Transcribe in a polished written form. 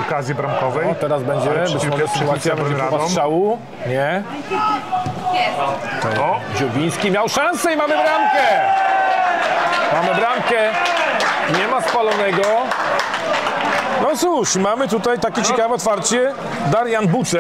okazji bramkowej. No, teraz będzie być może sytuacja, będzie próba strzału. Nie. O, Dziubiński miał szansę i mamy bramkę. Mamy bramkę. Nie ma spalonego. No cóż, mamy tutaj takie ciekawe otwarcie. Darian Buce.